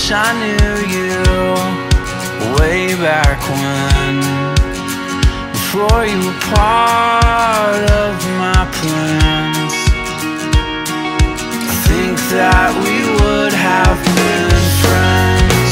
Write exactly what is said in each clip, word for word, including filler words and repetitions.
wish I knew you way back when, before you were part of my plans. I think that we would have been friends.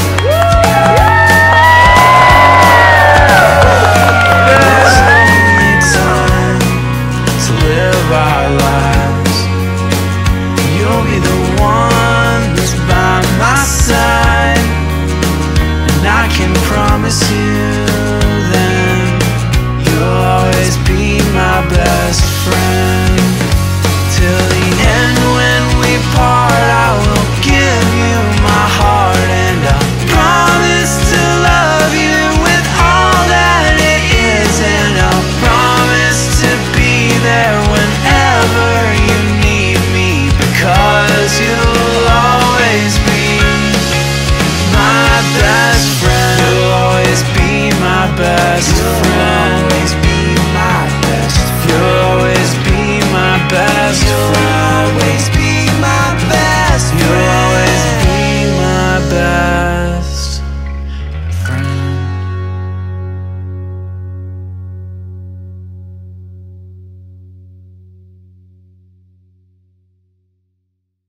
There's only time to live our lives. You'll be the one that's by my side, and I can promise you